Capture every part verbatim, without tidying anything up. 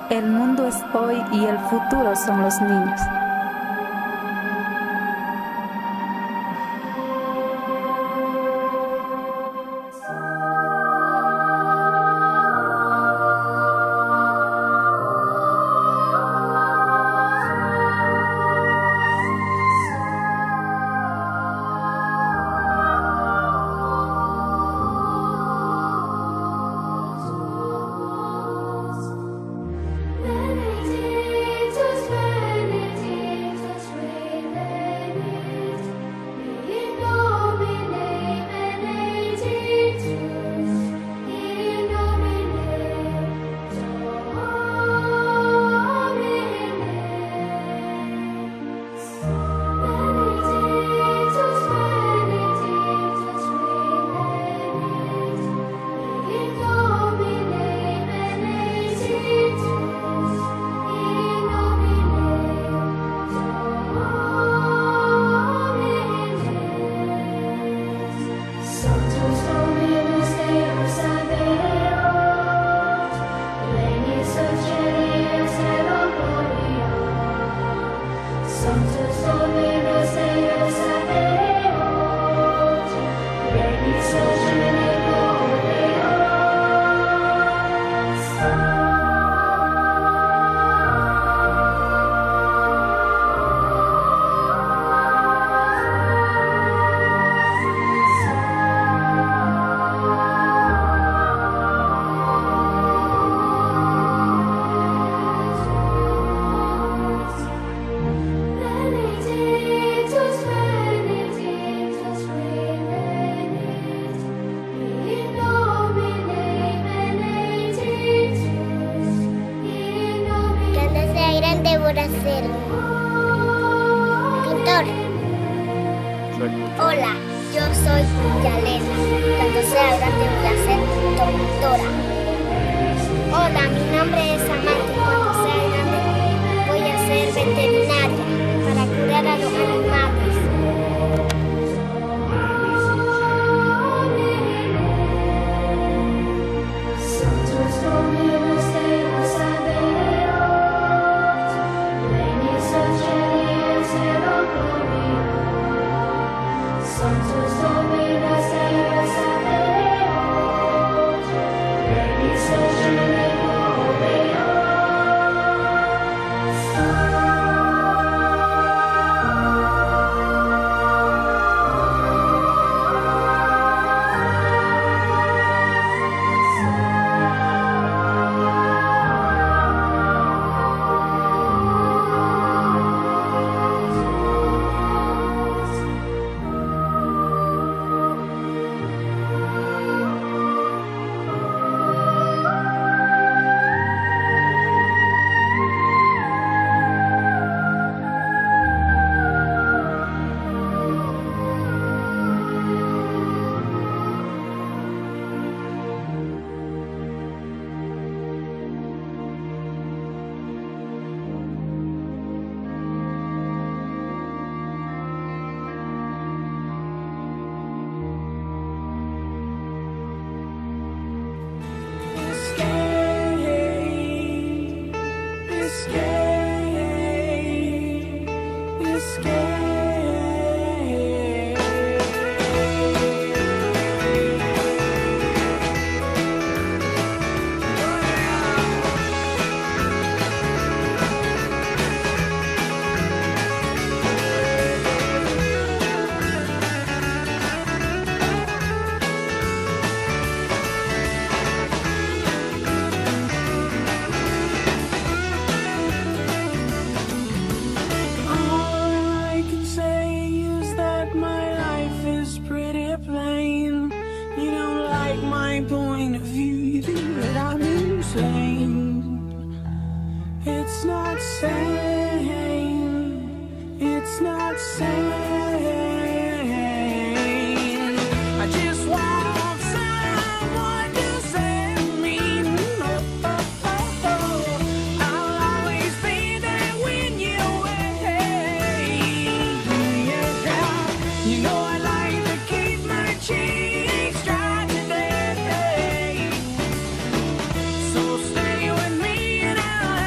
El mundo es hoy y el futuro son los niños. Ser pintor. Hola, yo soy Yalena. Cuando sea grande voy a ser doctora. Hola, mi nombre es Samantha. Cuando sea grande voy a ser veterinaria para curar a los animales. Point of view, you think that I'm insane. It's not sane. It's not sane. I just want someone to save me. Oh, oh, oh, oh. I'll always be there when you're away. Yeah. You know I like to keep my cheeks dry today. So stay with me and I'll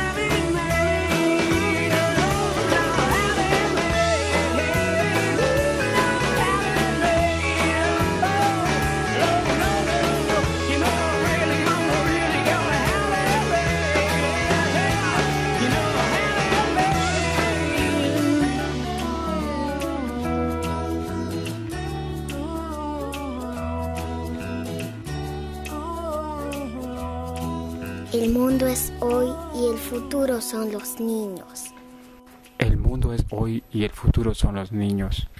El mundo es hoy y el futuro son los niños. El mundo es hoy y el futuro son los niños.